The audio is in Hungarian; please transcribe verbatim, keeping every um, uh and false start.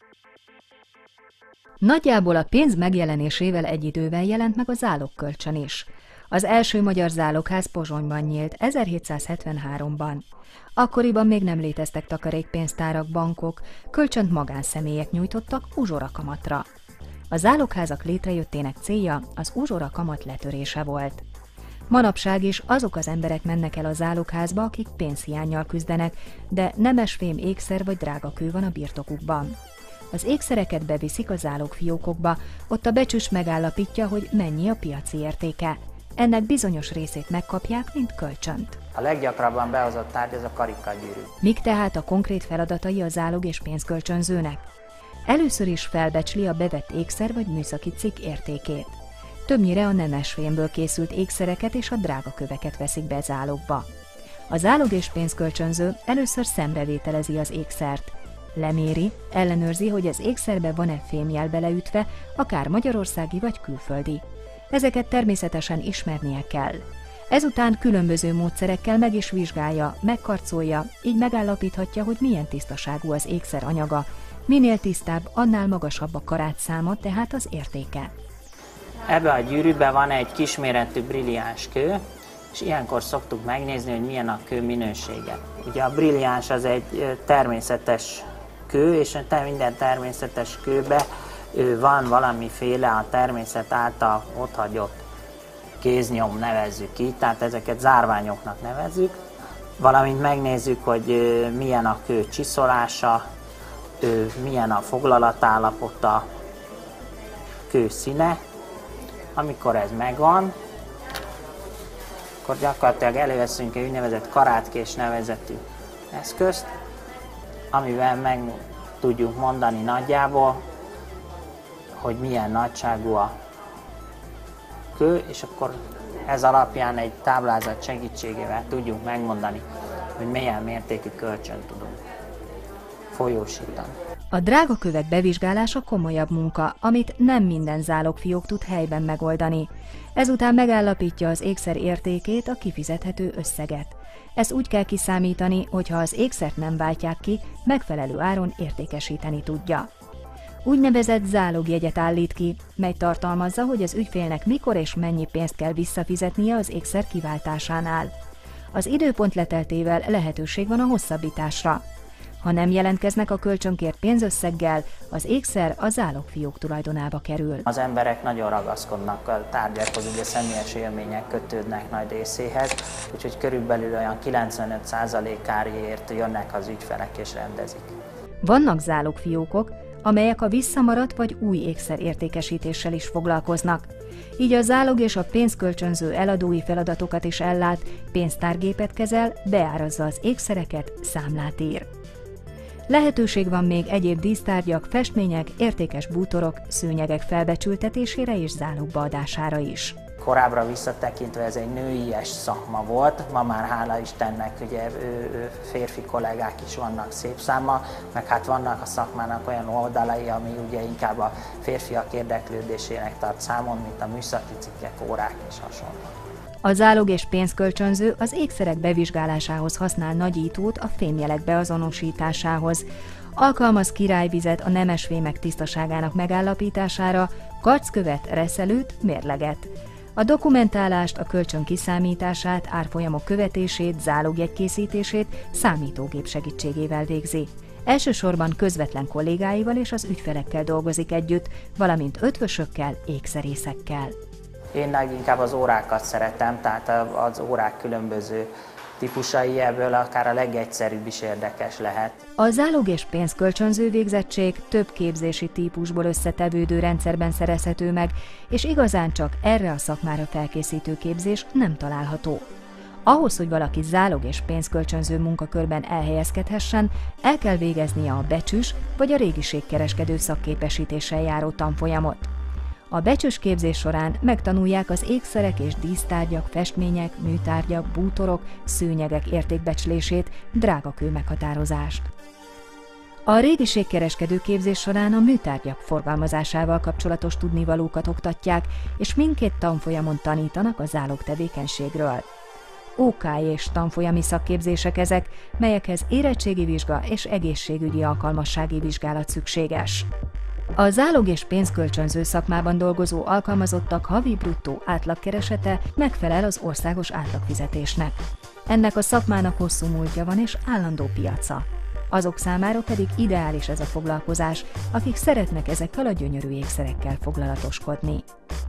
Nagyjából a pénz megjelenésével egy idővel jelent meg a zálogkölcsön is. Az első magyar zálogház Pozsonyban nyílt ezerhétszázhetvenháromban. Akkoriban még nem léteztek takarékpénztárak, bankok, kölcsönt magánszemélyek nyújtottak uzsorakamatra. A zálogházak létrejöttének célja az uzsorakamat letörése volt. Manapság is azok az emberek mennek el a zálogházba, akik pénzhiánnyal küzdenek, de nemesfém ékszer vagy drágakő van a birtokukban. Az ékszereket beviszik a zálogfiókokba, ott a becsüs megállapítja, hogy mennyi a piaci értéke. Ennek bizonyos részét megkapják, mint kölcsönt. A leggyakrabban behozott tárgy az a karikagyűrű. Mik tehát a konkrét feladatai a zálog- és pénzkölcsönzőnek? Először is felbecsli a bevett ékszer vagy műszaki cikk értékét. Többnyire a nemesfémből készült ékszereket és a drága köveket veszik be zálogba. A zálog- és pénzkölcsönző először szemrevételezi az ékszert. Leméri, ellenőrzi, hogy az ékszerbe van-e fémjel beleütve, akár magyarországi vagy külföldi. Ezeket természetesen ismernie kell. Ezután különböző módszerekkel meg is vizsgálja, megkarcolja, így megállapíthatja, hogy milyen tisztaságú az ékszer anyaga. Minél tisztább, annál magasabb a karátszáma, tehát az értéke. Ebbe a gyűrűbe van egy kisméretű brilliáns kő, és ilyenkor szoktuk megnézni, hogy milyen a kő minősége. Ugye a brilliáns az egy természetes kő, és minden természetes kőbe van valamiféle a természet által otthagyott kéznyom, nevezzük így, tehát ezeket zárványoknak nevezzük, valamint megnézzük, hogy milyen a kő csiszolása, milyen a foglalatállapota, kő színe. Amikor ez megvan, akkor gyakorlatilag előveszünk egy úgynevezett karátkés nevezetű eszközt, amivel meg tudjuk mondani nagyjából, hogy milyen nagyságú a kő, és akkor ez alapján egy táblázat segítségével tudjuk megmondani, hogy milyen mértékű kölcsönt tudunk folyósítani. A drága kövek bevizsgálása komolyabb munka, amit nem minden zálogfiók tud helyben megoldani. Ezután megállapítja az ékszer értékét, a kifizethető összeget. Ezt úgy kell kiszámítani, hogy ha az ékszert nem váltják ki, megfelelő áron értékesíteni tudja. Úgynevezett zálogjegyet állít ki, mely tartalmazza, hogy az ügyfélnek mikor és mennyi pénzt kell visszafizetnie az ékszer kiváltásánál. Az időpont leteltével lehetőség van a hosszabbításra. Ha nem jelentkeznek a kölcsönkért pénzösszeggel, az ékszer a zálogfiók tulajdonába kerül. Az emberek nagyon ragaszkodnak a tárgyakhoz, ugye személyes élmények kötődnek nagy részéhez, úgyhogy körülbelül olyan kilencvenöt százalékáért jönnek az ügyfelek és rendezik. Vannak zálogfiókok, amelyek a visszamaradt vagy új ékszer értékesítéssel is foglalkoznak. Így a zálog és a pénzkölcsönző eladói feladatokat is ellát, pénztárgépet kezel, beárazza az ékszereket, számlát ír. Lehetőség van még egyéb dísztárgyak, festmények, értékes bútorok, szőnyegek felbecsültetésére és zálogba adására is. Korábbra visszatekintve ez egy nőies szakma volt, ma már hála Istennek ugye férfi kollégák is vannak szép számmal, meg hát vannak a szakmának olyan oldalai, ami ugye inkább a férfiak érdeklődésének tart számon, mint a műszaki cikkek, órák és hasonló. A zálog- és pénzkölcsönző az ékszerek bevizsgálásához használ nagyítót a fémjelek beazonosításához. Alkalmaz királyvizet a nemesfémek tisztaságának megállapítására, karckövet, reszelőt, mérleget. A dokumentálást, a kölcsön kiszámítását, árfolyamok követését, zálogjegy készítését számítógép segítségével végzi. Elsősorban közvetlen kollégáival és az ügyfelekkel dolgozik együtt, valamint ötvösökkel, ékszerészekkel. Én leginkább az órákat szeretem, tehát az órák különböző típusai, ebből akár a legegyszerűbb is érdekes lehet. A zálog- és pénzkölcsönző végzettség több képzési típusból összetevődő rendszerben szerezhető meg, és igazán csak erre a szakmára felkészítő képzés nem található. Ahhoz, hogy valaki zálog- és pénzkölcsönző munkakörben elhelyezkedhessen, el kell végeznie a becsüs vagy a régiségkereskedő szakképesítéssel járó tanfolyamot. A becsüs képzés során megtanulják az ékszerek és dísztárgyak, festmények, műtárgyak, bútorok, szőnyegek értékbecslését, drágakő meghatározást. A régiségkereskedő képzés során a műtárgyak forgalmazásával kapcsolatos tudnivalókat oktatják, és mindkét tanfolyamon tanítanak a zálog tevékenységről. ó ká és tanfolyami szakképzések ezek, melyekhez érettségi vizsga és egészségügyi alkalmassági vizsgálat szükséges. A zálog- és pénzkölcsönző szakmában dolgozó alkalmazottak havi bruttó átlagkeresete megfelel az országos átlagfizetésnek. Ennek a szakmának hosszú múltja van és állandó piaca. Azok számára pedig ideális ez a foglalkozás, akik szeretnek ezekkel a gyönyörű ékszerekkel foglalatoskodni.